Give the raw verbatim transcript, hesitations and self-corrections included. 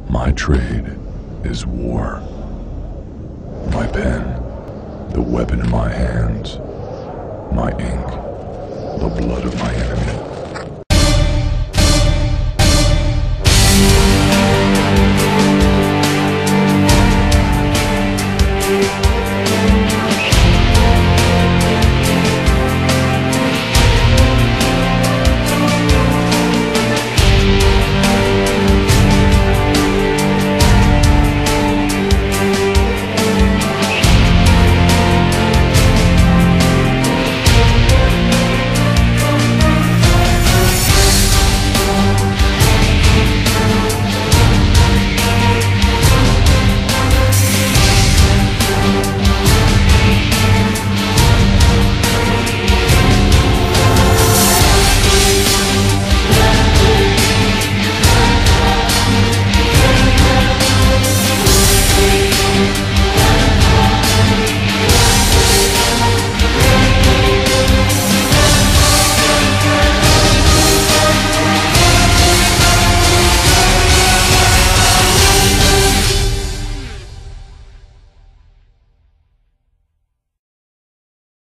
My trade is war. My pen, the weapon in my hands. My ink, the blood of my enemies.